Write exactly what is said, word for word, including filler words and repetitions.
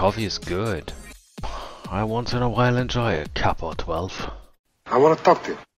coffee is good. I once in a while enjoy a cup or twelve. I want to talk to you.